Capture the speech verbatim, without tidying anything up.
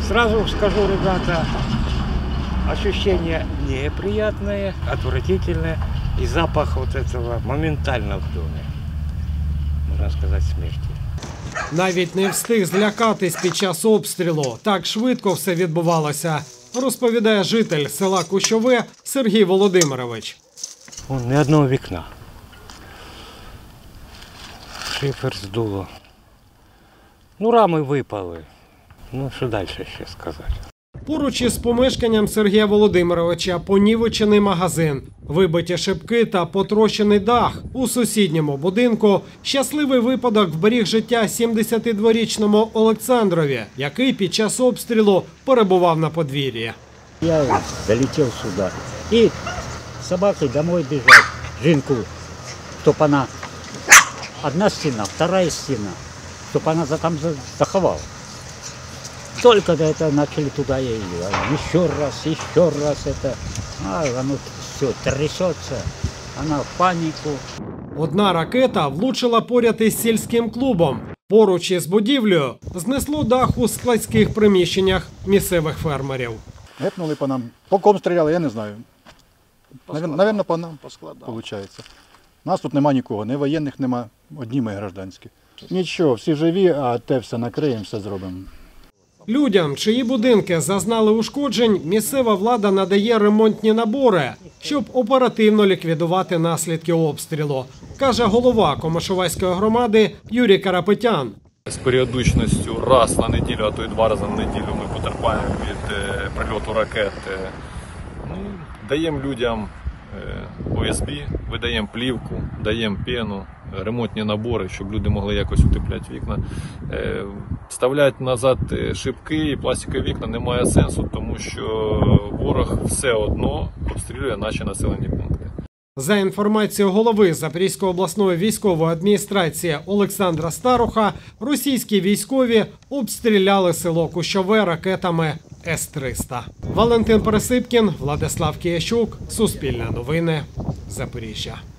Сразу скажу, ребята, ощущение неприятное, отвратительное. И запах вот этого моментально в доме, можна сказати, смерті. Навіть не встиг злякатись під час обстрілу. Так швидко все відбувалося, розповідає житель села Кущове Сергій Володимирович. Вон, ні одного вікна. Шифер здуло. Ну, рами випали. Ну, що далі ще сказати? Поруч із помешканням Сергія Володимировича понівечений магазин, вибиті шибки та потрощений дах. У сусідньому будинку щасливий випадок вберіг життя сімдесятидворічному Олександрові, який під час обстрілу перебував на подвір'ї. Я залетел сюда и с собакой домой бежать, жинку, чтобы она, одна стена, вторая стена, чтобы она там заховала. Только до этого начали туда я ее, еще раз, еще раз это, а оно все трясется, она в панику. Одна ракета влучила поряд із сільським клубом. Поруч із будівлею знесло дах у складських приміщеннях місцевих фермерів. Гепнули по нам. По ком стріляли, я не знаю. Навірно, по нам, виходить. Нас тут нема нікого, ні воєнних нема, одні ми гражданські. Нічого, всі живі, а те все накриємо, все зробимо. Людям, чиї будинки зазнали ушкоджень, місцева влада надає ремонтні набори, щоб оперативно ліквідувати наслідки обстрілу, каже голова Комишувацької громади Юрій Карапетян. З періодичністю раз на неділю, а то й два рази на неділю ми потерпаємо від прильоту ракет. Ну, даємо людям о ес бі, видаємо плівку, даємо пену, ремонтні набори, щоб люди могли якось утепляти вікна. Вставляти назад шибки і пластикові вікна немає сенсу, тому що ворог все одно обстрілює наші населені пункти. За інформацією голови Запорізької обласної військової адміністрації Олександра Старуха, російські військові обстріляли село Кущове ракетами ес триста. Валентин Пересипкін, Владислав Киящук, Суспільне новини, Запоріжжя.